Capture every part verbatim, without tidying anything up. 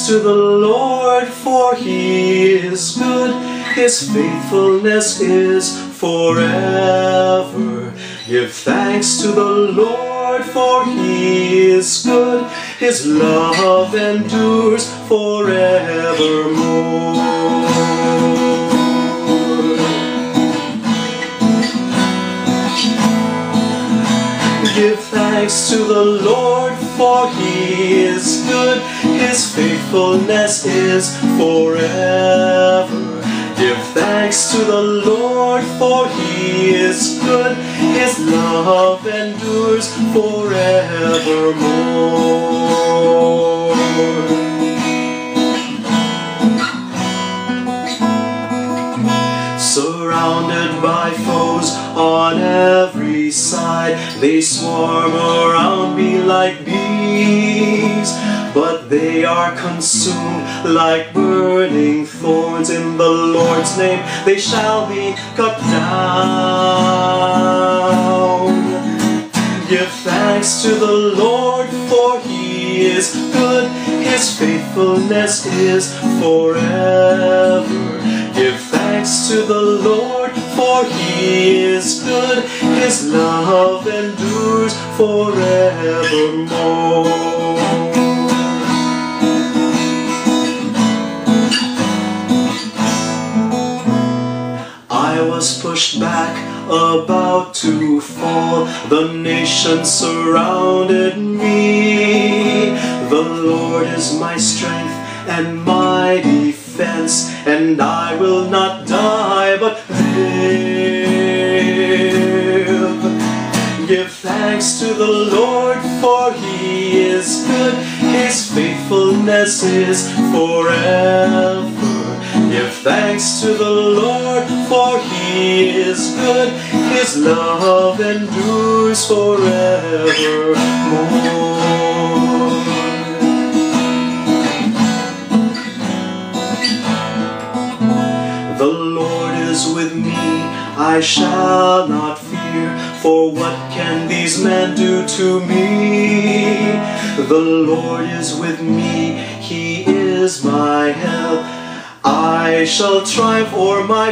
thanks to the Lord, for He is good. His faithfulness is forever. Give thanks to the Lord, for He is good. His love endures forevermore. Give thanks to the Lord, for He is good. His faithfulness is forever. Give thanks to the Lord, for He is good. His love endures forevermore. Surrounded by foes on every side, they swarm around me like bees, but they are consumed like burning thorns. In the Lord's name they shall be cut down. Give thanks to the Lord, for He is good. His faithfulness is forever. Give thanks to the Lord, for He is good. His love endures forevermore. I was pushed back, about to fall. The nations surrounded me. The Lord is my strength and my defense, and I will not die but live. Give thanks to the Lord, for He is good. His faithfulness is forever. Give thanks to the Lord, for He is good. His love endures forevermore. The Lord is with me, I shall not fear. For what can these men do to me? The Lord is with me, He is my help. I shall triumph o'er my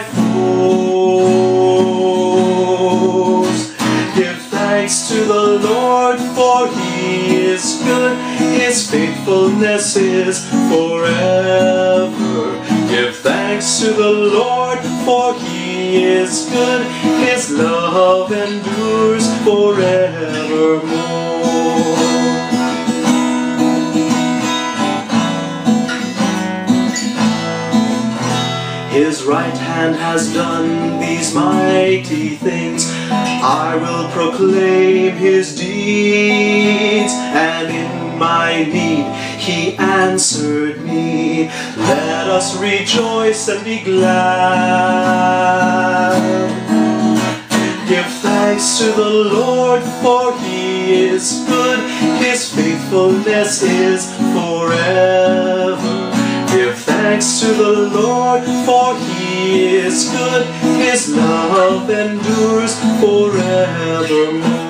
foes. Give thanks to the Lord, for He is good. His faithfulness is forever. Give thanks to the Lord, for He is good. His love endures forevermore. His right hand has done these mighty things. I will proclaim His deeds, and in my need He answered me. Let us rejoice and be glad. Give thanks to the Lord, for He is good. His faithfulness is forever. Give thanks to the Lord, for He is good. His love endures forevermore.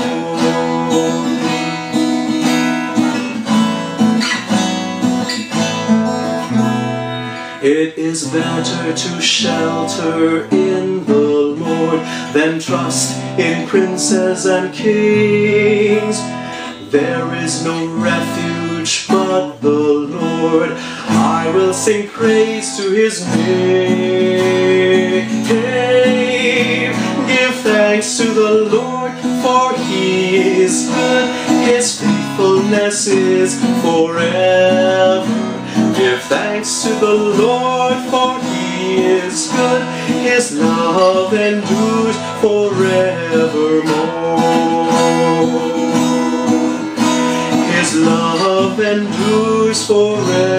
It is better to shelter in the Lord than trust in princes and kings. There is no refuge but the Lord. I will sing praise to His name. Give thanks to the Lord, for He is good. His faithfulness is forever. Give thanks to the Lord, for He is good. His love endures forevermore. His love endures forever.